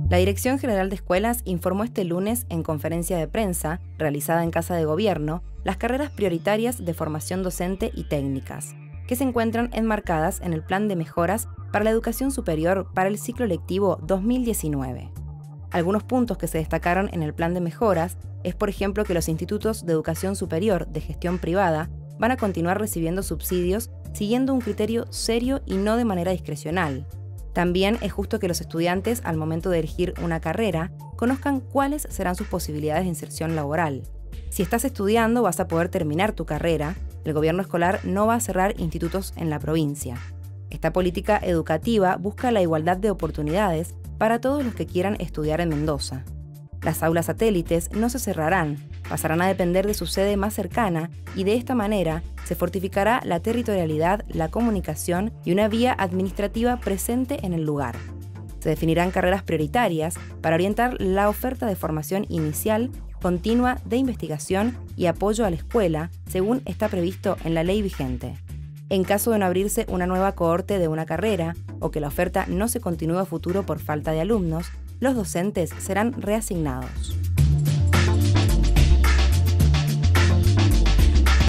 La Dirección General de Escuelas informó este lunes en conferencia de prensa, realizada en Casa de Gobierno, las carreras prioritarias de formación docente y técnicas, que se encuentran enmarcadas en el Plan de Mejoras para la Educación Superior para el ciclo lectivo 2019. Algunos puntos que se destacaron en el Plan de Mejoras es, por ejemplo, que los institutos de educación superior de gestión privada van a continuar recibiendo subsidios siguiendo un criterio serio y no de manera discrecional. También es justo que los estudiantes, al momento de elegir una carrera, conozcan cuáles serán sus posibilidades de inserción laboral. Si estás estudiando, vas a poder terminar tu carrera. El gobierno escolar no va a cerrar institutos en la provincia. Esta política educativa busca la igualdad de oportunidades para todos los que quieran estudiar en Mendoza. Las aulas satélites no se cerrarán, pasarán a depender de su sede más cercana y de esta manera se fortificará la territorialidad, la comunicación y una vía administrativa presente en el lugar. Se definirán carreras prioritarias para orientar la oferta de formación inicial, continua, de investigación y apoyo a la escuela, según está previsto en la ley vigente. En caso de no abrirse una nueva cohorte de una carrera o que la oferta no se continúe a futuro por falta de alumnos, los docentes serán reasignados.